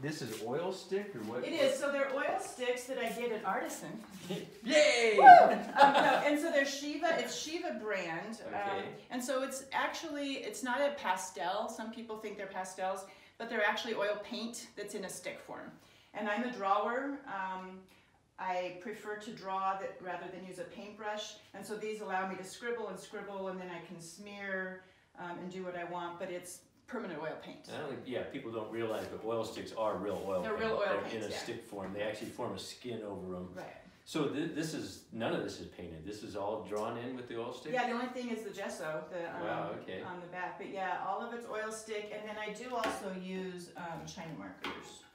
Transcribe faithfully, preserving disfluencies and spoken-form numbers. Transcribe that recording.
this is oil stick or what? It is. So they're oil sticks that I did at Artisan. Yay! um, no, and so they're Shiva. It's Shiva brand. Okay. Um, and so it's actually it's not a pastel. Some people think they're pastels, but they're actually oil paint that's in a stick form. And I'm a drawer. Um, I prefer to draw that rather than use a paintbrush. And so these allow me to scribble and scribble, and then I can smear um, and do what I want. But it's permanent oil paint. I don't think, yeah, people don't realize, but oil sticks are real oil They're paint. real oil They're paints, in a yeah. stick form. They actually form a skin over them. Right. So th this is, none of this is painted. This is all drawn in with the oil stick? Yeah, the only thing is the gesso the, um, Wow, okay. on the back. But yeah, all of it's oil stick. And then I do also use um, China markers.